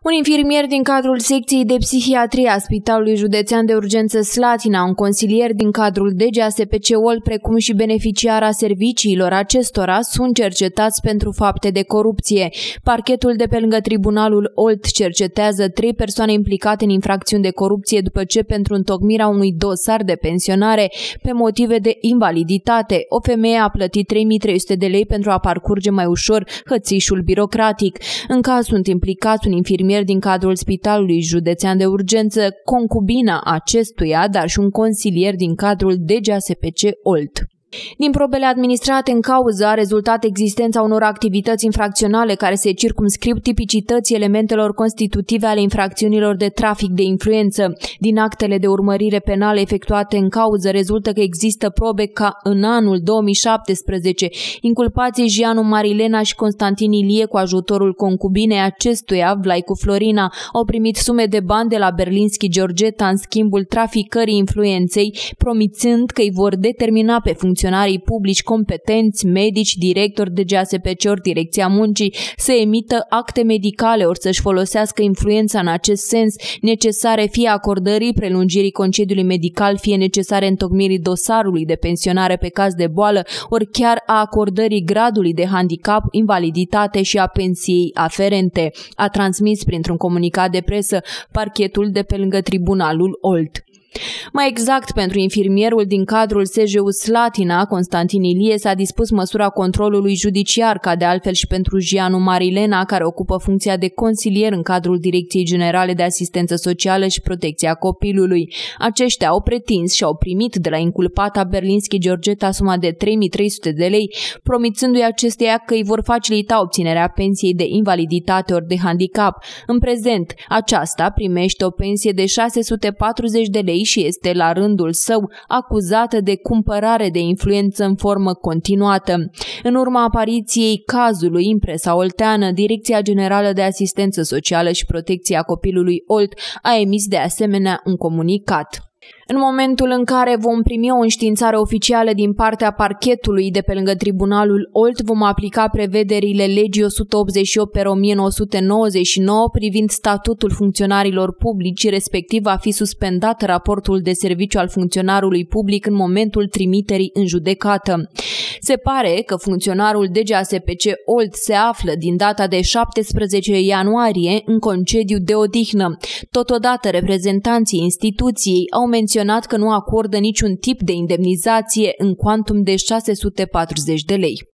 Un infirmier din cadrul secției de psihiatrie a Spitalului Județean de Urgență Slatina, un consilier din cadrul DGASPC Olt, precum și beneficiara serviciilor acestora, sunt cercetați pentru fapte de corupție. Parchetul de pe lângă Tribunalul Olt cercetează 3 persoane implicate în infracțiuni de corupție după ce, pentru întocmirea unui dosar de pensionare pe motive de invaliditate, o femeie a plătit 3.300 de lei pentru a parcurge mai ușor hățișul birocratic. În caz sunt implicați un infirmier din cadrul Spitalului Județean de Urgență, concubina acestuia, dar și un consilier din cadrul DGASPC Olt. Din probele administrate în cauză a rezultat existența unor activități infracționale care se circumscriu tipicității elementelor constitutive ale infracțiunilor de trafic de influență. Din actele de urmărire penale efectuate în cauză rezultă că există probe ca în anul 2017 inculpații Gianu Marilena și Constantin Ilie, cu ajutorul concubinei acestuia, Vlaicu Florina, au primit sume de bani de la Berlinski Georgeta în schimbul traficării influenței, promițând că îi vor determina pe funcționarii publici competenți, medici, directori de DGASPC ori Direcția Muncii să emită acte medicale ori să-și folosească influența în acest sens, necesare fie acordării prelungirii concediului medical, fie necesare întocmirii dosarului de pensionare pe caz de boală, ori chiar a acordării gradului de handicap, invaliditate și a pensiei aferente, a transmis printr-un comunicat de presă parchetul de pe lângă Tribunalul Olt. Mai exact, pentru infirmierul din cadrul SJU Slatina, Constantin Ilie, s-a dispus măsura controlului judiciar, ca de altfel și pentru Gianu Marilena, care ocupă funcția de consilier în cadrul Direcției Generale de Asistență Socială și Protecția Copilului. Aceștia au pretins și au primit de la inculpata Berlinski Georgeta suma de 3.300 de lei, promițându-i acesteia că îi vor facilita obținerea pensiei de invaliditate ori de handicap. În prezent, aceasta primește o pensie de 640 de lei și este la rândul său acuzată de cumpărare de influență în formă continuată. În urma apariției cazului în presa olteană, Direcția Generală de Asistență Socială și Protecția Copilului Olt a emis de asemenea un comunicat. În momentul în care vom primi o înștiințare oficială din partea parchetului de pe lângă Tribunalul Olt, vom aplica prevederile legii 188/1999 privind statutul funcționarilor publici, respectiv va fi suspendat raportul de serviciu al funcționarului public în momentul trimiterii în judecată. Se pare că funcționarul DGASPC Olt se află din data de 17 ianuarie în concediu de odihnă. Totodată, reprezentanții instituției au menționat că nu acordă niciun tip de indemnizație în cuantum de 640 de lei.